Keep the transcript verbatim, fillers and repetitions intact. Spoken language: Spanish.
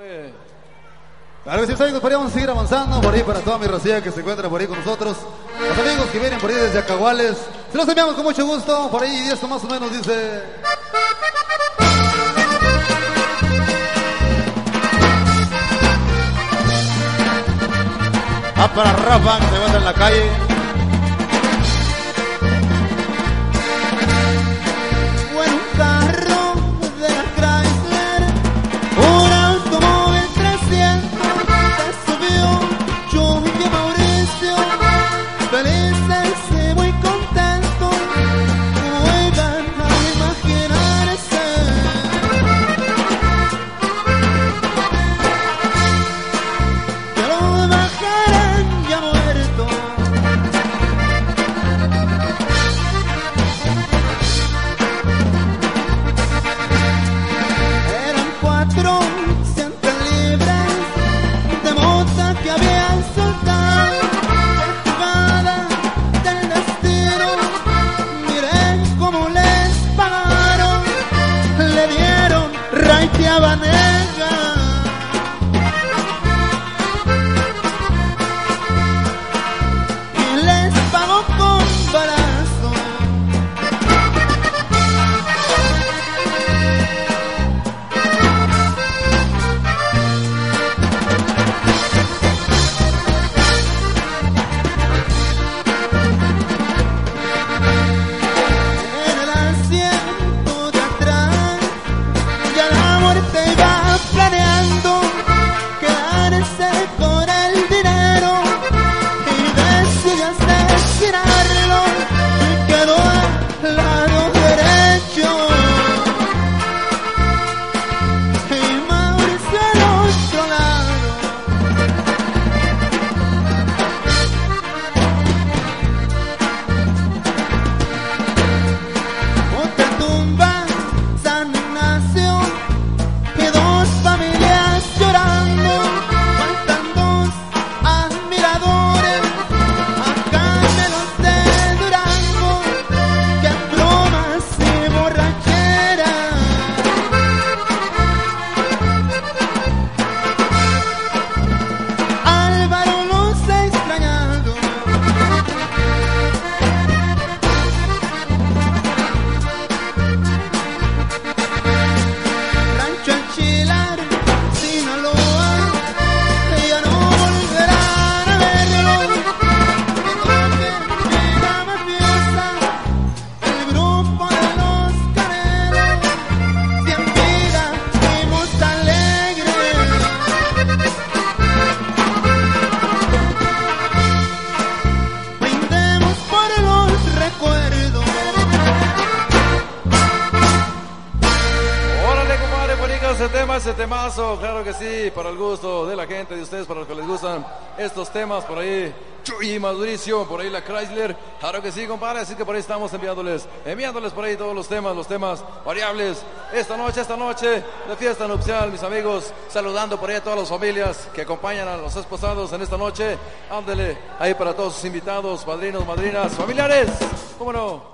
Claro que sí, amigos, podríamos seguir avanzando por ahí para toda mi racía que se encuentra por ahí con nosotros. Los amigos que vienen por ahí desde Acahuales, se los enviamos con mucho gusto. Por ahí, y esto más o menos dice... Ah, para Rafa, que se encuentra en la calle. Bueno, un carro de la Chrysler, un automóvil trescientos, se subió yo y Mauricio, felices y muy contentos, como iban a imaginarse. Que lo bajaran ya muerto. Eran cuatro siempre libres de mota que habían soltado. Qué jugada del destino, miren cómo les pagaron. Le dieron raite a Vanega y les pagó con balazo. En el asiento de atrás ya la muerte iba planeando quedarse con el dinero y decidió asesinarlo y quedó al lado derecho y Mauricio al otro lado. Otra tumba, San Ignacio, y dos familias llorando. Faltan dos admiradores, acá en los de Durango. Que bromas y borrachera. Álvaro los ha extrañado. Rancho El Chilar, Sinaloa, ya no volverán a verlo. Que toquen vida mafiosa, el grupo de los Canelos. Si en vida fuimos alegres, brindemos por los recuerdos. Órale, compadre, bonito ese tema, ese temazo, claro que sí, para el gusto de la gente, de ustedes, para los que les gustan estos temas, por ahí, Chuy y Mauricio, por ahí la Chrysler, claro que sí, compadre, así que por ahí estamos enviándoles, enviándoles por ahí todos los temas, los temas variables, esta noche, esta noche, de fiesta nupcial, mis amigos, saludando por ahí a todas las familias que acompañan a los esposados en esta noche, ándele, ahí para todos sus invitados, padrinos, madrinas, familiares, cómo no.